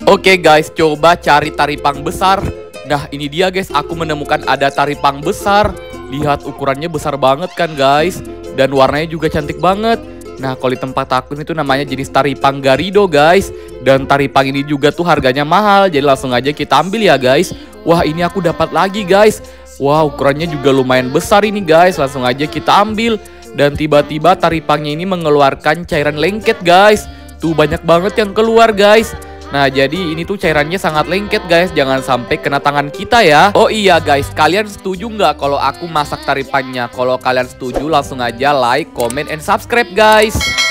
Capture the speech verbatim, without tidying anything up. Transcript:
Oke guys, coba cari taripang besar. Nah ini dia guys, aku menemukan ada taripang besar. Lihat ukurannya besar banget kan guys. Dan warnanya juga cantik banget. Nah kalau di tempat aku itu namanya jenis taripang Garido guys. Dan taripang ini juga tuh harganya mahal. Jadi langsung aja kita ambil ya guys. Wah ini aku dapat lagi guys. Wah ukurannya juga lumayan besar ini guys. Langsung aja kita ambil. Dan tiba-tiba taripangnya ini mengeluarkan cairan lengket guys. Tuh banyak banget yang keluar guys. Nah jadi ini tuh cairannya sangat lengket guys. Jangan sampai kena tangan kita ya. Oh iya guys, kalian setuju nggak kalau aku masak taripannya? Kalau kalian setuju langsung aja like, comment, and subscribe guys.